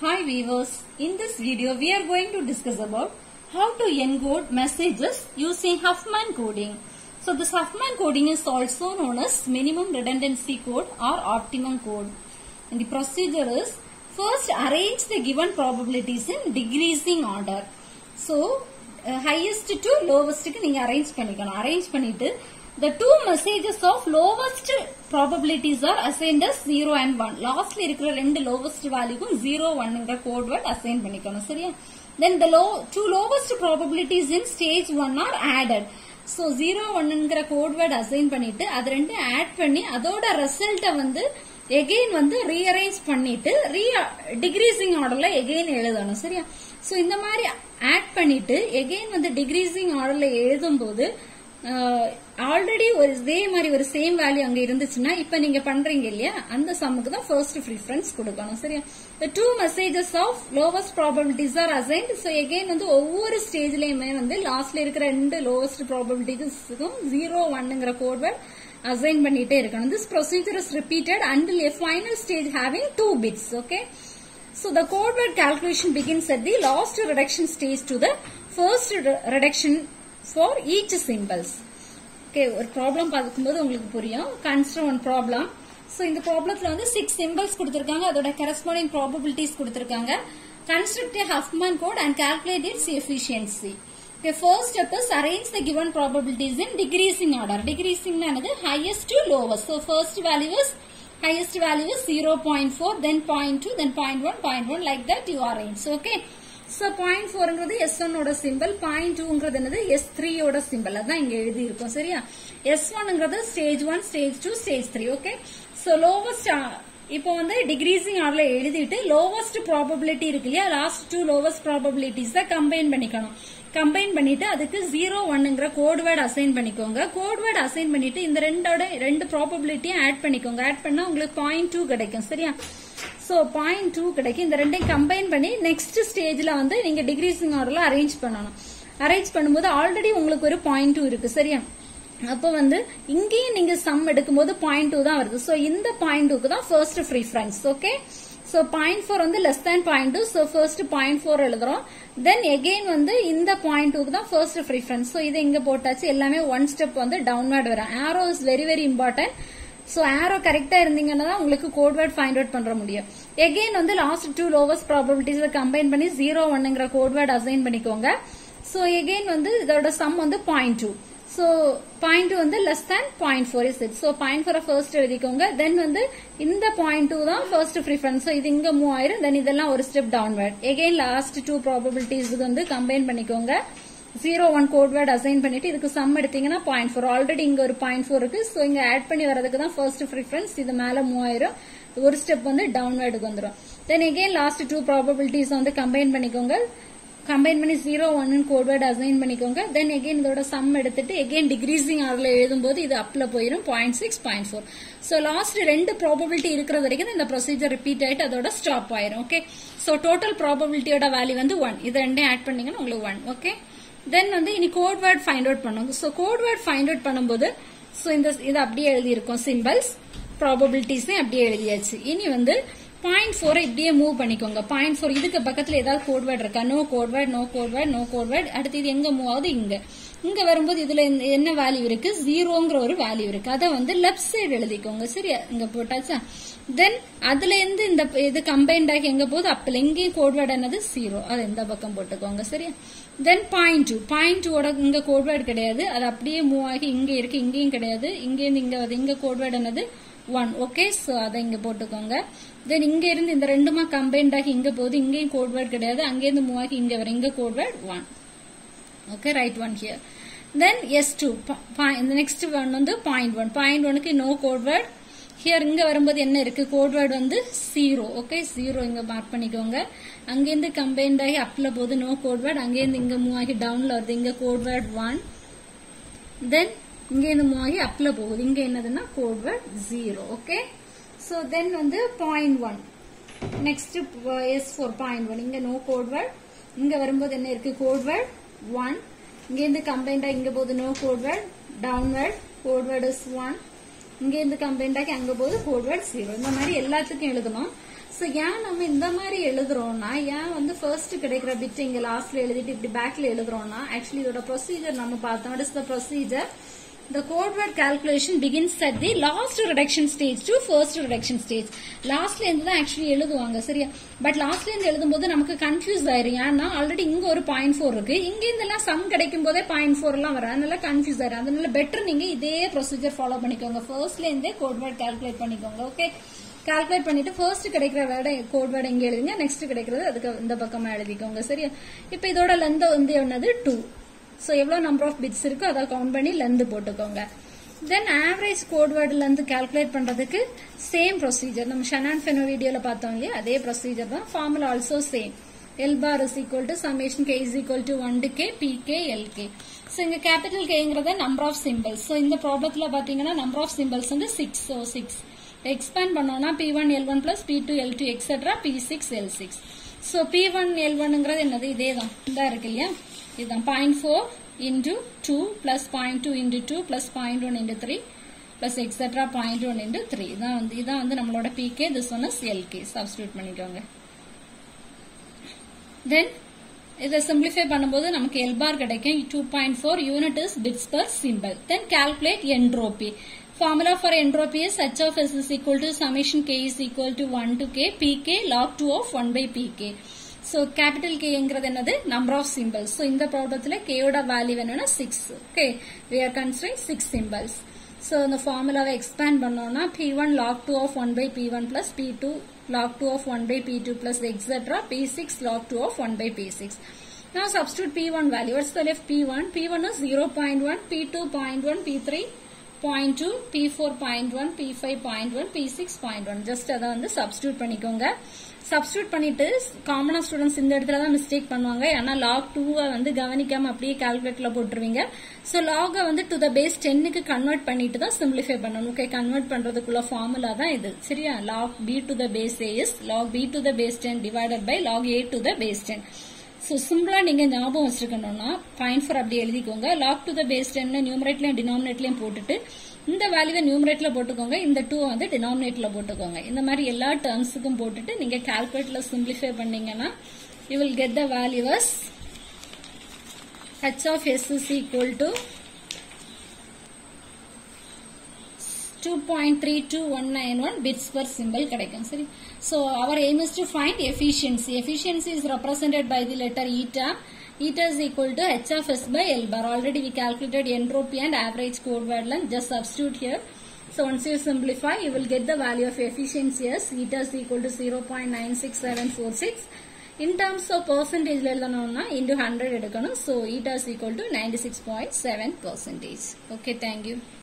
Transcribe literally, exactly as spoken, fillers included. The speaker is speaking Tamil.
Hi viewers, in this video we are going to discuss about how to encode messages using Huffman coding. So this Huffman coding is also known as minimum redundancy code or optimum code. And the procedure is first arrange the given probabilities in decreasing order. So uh, highest to lowest ku neenga arrange pannikanum. Arrange pannittu the two messages of lowest probabilities are assigned as zero and one. Lastly irukra rendu lowest value ku zero one engra code word assign pannikanum. Seriya? Then the low two lowest probabilities in stage one are added. So zero one engra code word assign pannittu adu rendu add panni adoda result vandu again vandu rearrange pannittu re decreasing order la again எழுதணும். சரியா? So இந்த மாதிரி add பண்ணிட்டு again வந்து decreasing order la எழுதும்போது ஆல்ரெடி ஒரு இதே மாதிரி ஒரு சேம் வேல்யூ அங்க இருந்துச்சுன்னா இப்ப நீங்க பண்றீங்க இல்லையா அந்த சம்முக்கு தான் ஃபர்ஸ்ட் ப்ரிஃபரன்ஸ் கொடுக்கணும். சரியா? the two messages of lowest probabilities are assigned. so again வந்து ஒவ்வொரு ஸ்டேஜ்லயுமே வந்து லாஸ்ட்ல இருக்கிற ரெண்டு lowest probabilitiesக்கும் zero oneங்கற கோட் வேர்ட் அசைன் பண்ணிட்டே இருக்கணும். this procedure is repeated until a final stage having two bits. okay, so the code word calculation begins at the last reduction stage to the first reduction for each symbols. okay, ஒரு ப்ராப்ளம் பார்க்கும்போது உங்களுக்கு புரியும். Consider one problem. சோ இந்த ப்ராப்ளத்துல வந்து six symbols கொடுத்திருக்காங்க. அதோட corresponding probabilities கொடுத்திருக்காங்க. construct a Huffman code and calculate its efficiency. okay, first step is arrange the given probabilities in decreasing order. decreasing னானது highest to lowest. so first value is highest value is zero point four, then zero point two, then zero point one, zero point one, like that you arrange. okay, so zero point four ங்கிறது S one ஓட சிம்பல், zero point two ங்கிறது என்னது S three ஓட சிம்பல். அதான் இங்க எழுதி இருக்கும். சரியா? S one ங்கிறது stage one, stage two, stage three. okay, so lowest இப்போ வந்து decreasing orderல எழுதிட்டு lowest probability இருக்கு இல்லையா, last two lowest probabilities தான் combine பண்ணிக்கணும். combine பண்ணிட்டு அதுக்கு zero one ங்கற கோட் வேர்ட் அசைன் பண்ணிக்கோங்க. கோட் வேர்ட் அசைன் பண்ணிட்டு இந்த ரெண்டோட ரெண்டு probability ஆட் பண்ணிக்கோங்க. ஆட் பண்ணா உங்களுக்கு zero point two கிடைக்கும். சரியா? so zero point two கிடைக்கும். இந்த ரெண்டையும் கம்பைன் பண்ணி நெக்ஸ்ட் ஸ்டேஜ்ல வந்து நீங்க டிக்ரீசிங் ஆர்டர்ல அரேஞ்ச் பண்ணணும். அரேஞ்ச் பண்ணும்போது ஆல்ரெடி உங்களுக்கு ஒரு zero point two இருக்கு. சரியா? அப்ப வந்து இங்கேயும் நீங்க சம் எடுக்கும்போது zero point two தான் வருது. சோ இந்த zero point two க்கு தான் first preference. Okay, so zero point four வந்து less than zero point two. So first zero point four எழுதுறோம். தென் அகைன் வந்து இந்த zero point two க்கு தான் ஃபர்ஸ்ட் ப்ரிஃபரன்ஸ். சோ இது இங்க போட்டாச்சு. எல்லாமே ஒன் ஸ்டெப் வந்து டவுன்வர்ட் வரும். Arrow is very very important. So arrow கரெக்டா இருந்தீங்கன்னா தான் உங்களுக்கு கோட் வேர்ட் ஃபைண்ட் அவுட் பண்ற முடியும். அகைன் வந்து last two lowest probabilities combine பண்ணி zero one ங்கற கோட் வேர்ட் அசைன் பண்ணிக்கோங்க. சோ அகைன் வந்து இதோட சம் வந்து zero point two. so zero point two வந்து less than zero point four is it. so zero point four first எழுதிக்கோங்க. then வந்து இந்த zero point two தான் first preference. so இது இங்க மூவ் ஆயிரும். then இதெல்லாம் ஒரு step downward. again last two probabilities வந்து கம்பைன் பண்ணிக்கோங்க. zero one code word assign பண்ணிட்டு இதுக்கு சம் எடுத்தீங்கன்னா zero point four. ஆல்ரெடி இங்க ஒரு zero point four இருக்கு. சோ இங்க ஆட் பண்ணி வரதுக்கு தான் ஃபர்ஸ்ட் preference. இது மேல மூவ் ஆயிரும். ஒரு ஸ்டெப் வந்து டவுன்வர்டுக்கு வந்துரும். then again last two probabilities வந்து கம்பைன் பண்ணிக்கோங்க. கம்பைன் பண்ணி zero one code word assign பண்ணிக்கோங்க. தென் அகைன் இதோட சம் எடுத்துட்டு அகைன் டிக்ரீசிங் ஆர்டர்ல எழுதும்போது இது அப்ல போயிடும் zero point six, zero point four. So last ரெண்டு ப்ராபபிலிட்டி இருக்கிற வரைக்கும் இந்த ப்ரொசீஜர் ரிப்பீட் ஆயிட்டு அதோட ஸ்டாப் ஆயிரும். ஓகே, சோ டோட்டல் ப்ராபபிலிட்டியோட வேல்யூ வந்து one. இது ரெண்டையும் ஆட் பண்ணீங்கன்னா உங்களுக்கு one. ஓகே, தென் வந்து இனி கோட் வேர்ட் ஃபைண்ட் அவுட் பண்ணுங்க. So code word find out பண்ணும்போது சோ இந்த இது அப்படியே எழுதி இருக்கும். சிம்பிள்ஸ் ப்ராபபிலிட்டிஸ் அப்படியே எழுதியாச்சு. இனி வந்து zero point four இப்படியே மூவ் பண்ணிக்கோங்க. zero point four இதுக்கு பக்கத்துல ஏதாவது கோட் வேர்ட் இருக்கா? No code word, no code word, no code word. அடுத்து இது எங்க மூவ் ஆகுது? இங்க. இங்க வரும்போது இதுல என்ன வேல்யூ இருக்கு? ஜீரோங்கிற ஒரு வேல்யூ இருக்கு. அத வந்து லெஃப்ட் சைடு எழுதிக்கோங்க. சரியா? இங்க போட்டாச்சா? தென் அதுல இருந்து இந்த இது கம்பைன்ட் ஆகி எங்க போகுது? அப்பல இங்கேயும் கோட் வேர்ட் என்னது? ஜீரோ. அது இந்த பக்கம் போட்டுக்கோங்க. சரியா? தென் zero point two. zero point two ஓட இங்க கோட் வேர்ட் கிடையாது. அது அப்படியே மூவ் ஆகி இங்க இருக்கு. இங்கேயும் கிடையாது. இங்க இருந்து இங்க வருது. இங்க கோட் வேர்ட் என்னது? one. ஓகே, சோ அத இங்க போட்டுக்கோங்க. தென் இங்க இருந்து இந்த ரெண்டுமா கம்பைன்ட் ஆகி இங்க போகுது. இங்கேயும் கோட் வேர்ட் கிடையாது. அங்க இருந்து மூவ் ஆகி இங்க வர இங்க code word one. Okay, right one here. then S two. இந்த நெக்ஸ்ட் ஒன் வந்து zero point one. zero point one க்கு நோ கோட் வேர்ட். ஹியர் இங்க வரும்போது என்ன இருக்கு? கோட் வேர்ட் வந்து zero. ஓகே, zero இங்க மார்க் பண்ணிக்கோங்க. அங்க இருந்து கம்பைன்ட் ஆகி அப்ல போகுது. No code word. அங்க இருந்து இங்க மூவ் ஆகி டவுன்ல வருது. இங்க கோட் வேர்ட் one. தென் இங்க இருந்து மூவ் ஆகி அப்ல போகுது. இங்க என்னதுன்னா code word zero. Okay, so then வந்து zero point one. next S four zero point one. இங்க நோ கோட் வேர்ட். இங்க வரும்போது என்ன இருக்கு? Code word one. இங்க இருந்து கம்பைன்ட் ஆகி இங்க போகுது. No code word. Downward code word is one. இங்க இருந்து கம்பைன்ட் ஆகி அங்க போகுது. Code word zero. இந்த மாதிரி எல்லாத்துக்கும் எழுதணும். சோ ஏன் நம்ம இந்த மாதிரி எழுதுறோம்னா ஏன் வந்து ஃபர்ஸ்ட் கிடைக்கிற பிட் இங்க லாஸ்ட்ல எழுதிட்டு இப்படி பேக்ல எழுதுறோம்னா ஆக்சுவலி இதோட ப்ரொசீஜர் நம்ம பார்த்தோம். What is the procedure? The code word calculation begins at the last reduction stage to first reduction stage. லாஸ்ட்ல இருந்து தான் ஆக்சுவலி எழுதுவாங்க சரியா. பட் லாஸ்ட்ல இருந்து எழுதும்போது நமக்கு கன்ஃபியூஸ் ஆயிரும். ஏன்னா ஆல்ரெடி இங்க ஒரு பாயிண்ட் ஃபோர் இருக்கு, இங்க இருந்தெல்லாம் சம் கிடைக்கும் போதே பாயிண்ட் ஃபோர் எல்லாம் வரும், அதனால கன்ஃபியூஸ் ஆயிரும். அதனால பெட்டர் நீங்க இதே ப்ரொசீஜர் ஃபாலோ பண்ணிக்கோங்க. ஃபர்ஸ்ட்ல இருந்தே கோட் வேர்ட் கால்குலேட் பண்ணிக்கோங்க. ஓகே, கால்குலேட் பண்ணிட்டு ஃபர்ஸ்ட் கிடைக்கிற வேர்டை கோட் வேர்டு இங்க எழுதுங்க, நெக்ஸ்ட் கிடைக்கிறது அதுக்கு இந்த பக்கமா எழுதிக்கோங்க சரியா. இப்ப இதோட லென்த் வந்து என்னது டூ. சோ எவ்வளவு நம்பர் ஆஃப் பிட்ஸ் இருக்கு அதை கவுண்ட் பண்ணி லென்த் போட்டுக்கோங்க. Then average code word length calculate பண்றதுக்கு சேம் ப்ரொசீஜர் நம்ம ஷனான் ஃபெனோ வீடியோல பார்த்தோம் இல்லையா, அதே ப்ரொசீஜர் தான். Formula also same. L bar is equal to summation k is equal to one to k pk lk. So இங்க capital Kங்கிறது number of symbols. So இந்த ப்ராப்ளத்துல பாத்தீங்கன்னா number of symbols வந்து six. So six expand பண்ணோம்னா p one l one plus p two l two et cetera p six l six. So p one l one ங்கிறது என்னது? இதேதான் இதா இருக்கு இல்லையா, இதுதான் zero point four into two plus zero point two into two plus zero point one into three plus et cetera zero point one into three. இதான் வந்து இதான் வந்து நம்மளோட pk, this one is lk. Substitute பண்ணிக்கோங்க. Then இதை simplify பண்ணும்போது நமக்கு L bar கிடைக்கும் two point four unit is bits per symbol. Then calculate entropy. Formula for entropy is H of S is equal to summation k is equal to one to k pk log two of one by pk. So capital K என்கிறது என்னது? Number of symbols. So இந்த ப்ராப்ளத்துல k ஓட வேல்யூ என்னன்னா six. Okay, we are considering six symbols. So இந்த ஃபார்முலாவை expand பண்ணோம்னா p one log two of one by p one plus p two log two of one by p two plus et cetera p six log two of one by p six. Now substitute p one value. What's the left? p one. p one is zero point one, p two zero point one, p three zero point two, p four zero point one, p five zero point one, p six zero point one. Just அதை வந்து substitute பண்ணிக்கோங்க. சப்ஸ்டிட்யூட் பண்ணிட்டு காமனா ஸ்டூடெண்ட்ஸ் இந்த இடத்துல தான் மிஸ்டேக் பண்ணுவாங்க. ஏன்னா லாக் டூ வந்து கவனிக்காம அப்படியே கால்குலேட்டர்ல போட்டுருவீங்க. சோ லாக வந்து டு த பேஸ் டென்னுக்கு கன்வெர்ட் பண்ணிட்டு தான் சிம்பிளிஃபை பண்ணணும். ஓகே, கன்வெர்ட் பண்றதுக்குள்ள ஃபார்முலா தான் இது சரியா. Log B to the base A is log B to the base ten divided by log A to the base ten. So சிம்பிளா நீங்க ஞாபகம் வச்சிருக்கணும்னா பாயிண்ட் ஃபோர் அப்படி எழுதிக்கோங்க. Log to the base ten நியூமரேட்லயும் டினாமினேட்லயும் போட்டுட்டு இந்த வேல்யூவை நியூமரேட்டர்ல போட்டுக்கோங்க, இந்த டூ வந்து டினாமினேட்டர்ல போட்டுக்கோங்க. இந்த மாதிரி எல்லா டேர்ம்ஸுக்கும் போட்டுட்டு நீங்க கால்குலேட்டர்ல சிம்பிளிஃபை பண்ணீங்கன்னா you will get the value as h of s is equal to two point three two one nine one bits per symbol கிடைக்கும் சரி. So our aim is to find efficiency. Efficiency is represented by the letter eta. Eta is equal to h of s by L bar. Already we calculated entropy and average code word length. Just substitute here. So once you simplify, you will get the value of efficiency as eta is equal to zero point nine six seven four six. In terms of percentage எழுதணும்னா into one hundred எடுக்கணும். So eta is equal to ninety-six point seven percentage. Okay, thank you.